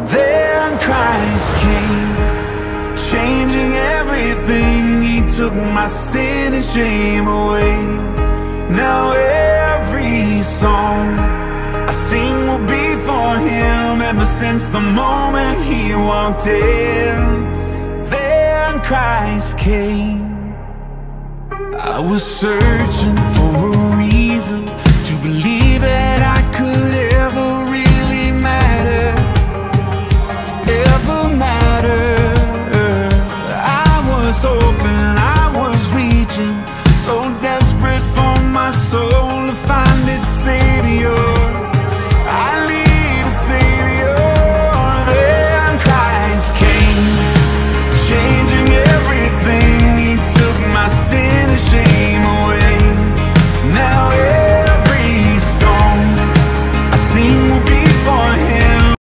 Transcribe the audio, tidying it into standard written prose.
Then Christ came, changing everything. He took my sin and shame away. Now every song I sing will be for Him, ever since the moment He walked in. Then Christ came. I was searching for a reason to believe that I could ever